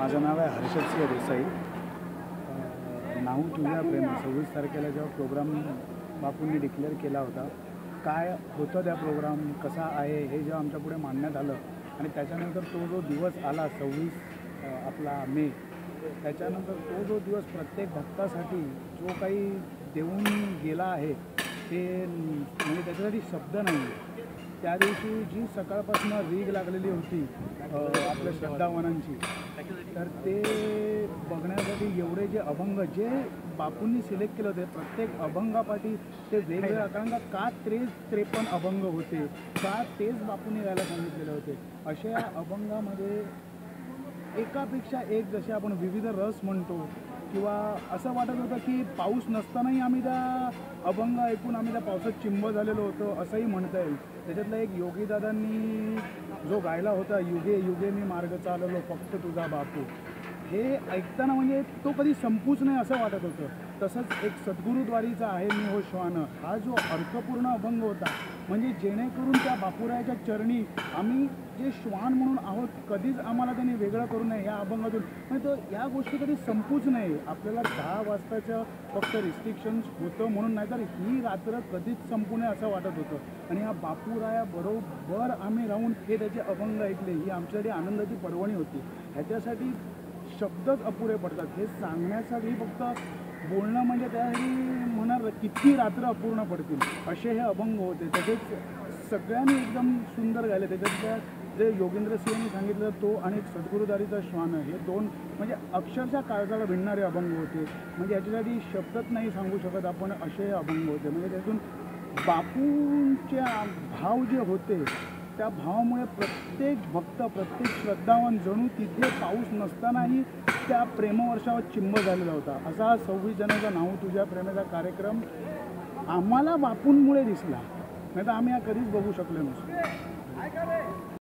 माझं नाव आहे हर्षदसिंह देसाई। नाहू तुझ्या प्रेम 26 तारखेला जेव्हा प्रोग्राम बापूंनी डिक्लेअर केला होता, काय होतं त्या प्रोग्राम, कसा आहे हे जेव्हा आमच्या पुढे मांडण्यात आलं आणि त्याच्यानंतर तो जो दिवस आला 26 आपला मे, त्याच्यानंतर तो जो दिवस प्रत्येक भक्तासाठी जो काही देऊन गेला आहे ते म्हणजे त्याच्यासाठी शब्द नाही। त्या दिवशी जी सकाळपासून रीग लागलेली होती आपल्या श्रद्धावानांची, तर ते बघण्यासाठी एवढे जे अभंग जे बापूंनी सिलेक्ट केले होते, प्रत्येक अभंगापाठी ते वेगवेगळ्या, कारण का 53 अभंग होते, का तेच बापूंनी गायला सांगितलेले होते। अशा अभंगामध्ये एकापेक्षा एक, जसे आपण विविध रस म्हणतो, किंवा असं वाटत होतं की पाऊस नसतानाही आम्ही त्या अभंग ऐकून आम्ही त्या पावसात चिंब झालेलो होतो असंही म्हणता येईल। त्याच्यातला एक योगीदादांनी जो गायला होता, युगे युगे मी मार्ग चालवलो फक्त तुझा बापू, हे ऐकताना म्हणजे तो कधी संपूच नाही असं वाटत होतं। तसंच एक सद्गुरुद्वारीचा आहे मी हो श्वान, हा जो अर्थपूर्ण अभंग होता, म्हणजे जेणेकरून त्या बापूरायाच्या चरणी आम्ही जे श्वान म्हणून आहोत, कधीच आम्हाला त्यांनी वेगळं करू नये या अभंगातून, म्हणजे तो या गोष्टी कधी संपूच नाही। आपल्याला 10 वाजताचं फक्त रिस्ट्रिक्शन्स होतं म्हणून, नाहीतर ही रात्र कधीच संपू नये असं वाटत होतं। आणि या बापूरायाबरोबर आम्ही राहून हे त्याचे अभंग ऐकले, ही आमच्यासाठी आनंदाची पर्वणी होती। ह्याच्यासाठी शब्दच अपुरे पडतात, हे सांगण्यासाठी फक्त बोलणं म्हणजे त्यासाठी म्हणणार किती रात्र अपूर्ण पडतील असे हे अभंग होते। तसेच सगळ्यांनी एकदम सुंदर गायले। त्याच्यातल्या जे योगेंद्र सिंहनी सांगितलं तो आणि सद्गुरुदारीचा श्वान, हे दोन म्हणजे अक्षरशः काळजाला भिडणारे अभंग होते। म्हणजे याच्यासाठी शब्दच नाही सांगू शकत आपण, असे अभंग होते। म्हणजे त्यातून बापूंच्या भाव जे होते, त्या भावामुळे प्रत्येक भक्त, प्रत्येक श्रद्धावान जणू तिथे पाऊस नसतानाही त्या प्रेमवर्षावर चिंब झालेला होता। असा 26 जणांचा नाहू तुझ्या प्रेमेचा कार्यक्रम आम्हाला बापूंमुळे दिसला, नाही तर आम्ही हा कधीच बघू शकलो नसतो।